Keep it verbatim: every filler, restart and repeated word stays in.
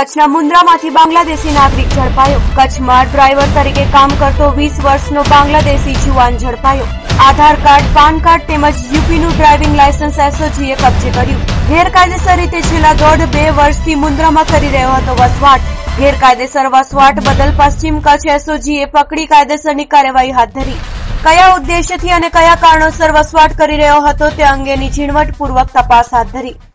કચ્છના મુન્દ્રામાંથી બાંગ્લાદેશી નાગરિક ઝડપાયો। કચ્છમાં ડ્રાઈવર તરીકે કામ કરતો વીસ વર્ષનો બાંગ્લાદેશી જુવાન ઝડપાયો। આધાર કાર્ડ, પાન કાર્ડ તેમજ યુપીનું ડ્રાઇવિંગ લાયસન્સ એસઓજીએ કબજે કર્યું। ગેરકાયદેસર રીતે છેલ્લા દોઢ બે વર્ષથી મુન્દ્રામાં કરી રહ્યો હતો વસવાટ। ગેરકાયદેસર વસવાટ બદલ પશ્ચિમ કચ્છ એસઓજીએ પકડી કાયદેસરની કાર્યવાહી હાથ ધરી। કયા ઉદ્દેશ્યથી અને કયા કારણોસર વસવાટ કરી રહ્યો હતો તે અંગેની ઝીણવટપૂર્વક તપાસ હાથ ધરી।